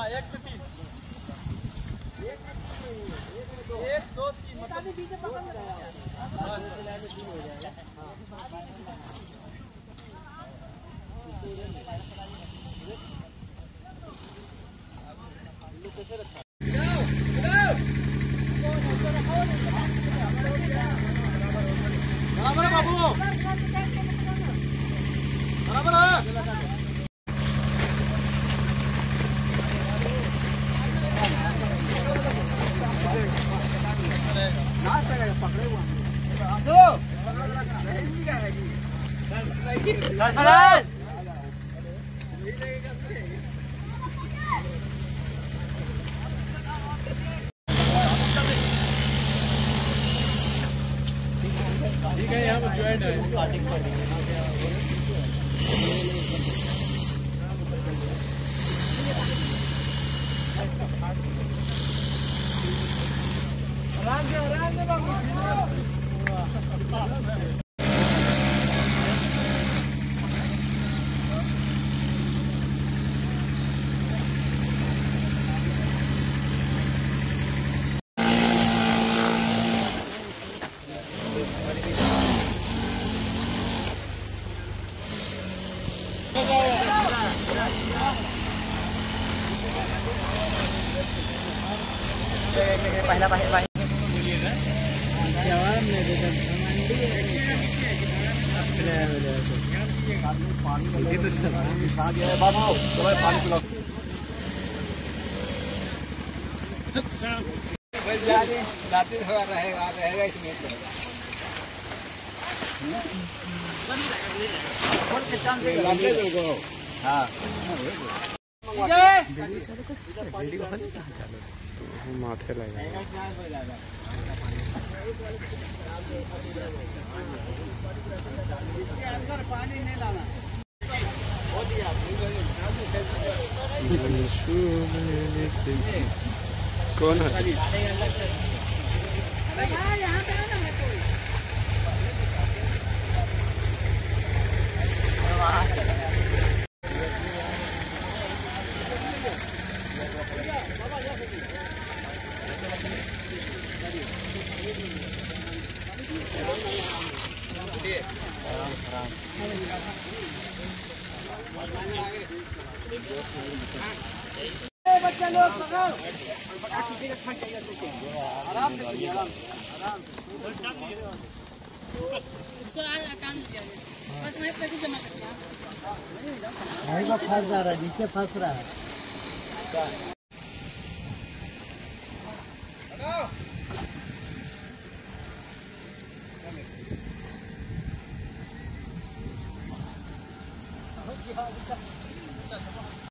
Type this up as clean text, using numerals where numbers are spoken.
एक पे 3 1 2 3 मतलब पीछे पकड़ ले कैसे रखा बराबर बाबू बराबर है पकड़े हुआ ठीक है यहाँ पर ज्वाइन है आराम से बाबू पहला जवाब नहीं देता पानी रहेगा इसमें हाँ माथे लगे इसके अंदर पानी नहीं लाना कौन है बच्चा लोग पकड़ो आराम से इसको कान लिया बस मैं पैसे जमा कर दिया भाई का फंस जा रहा है नीचे फंस रहा है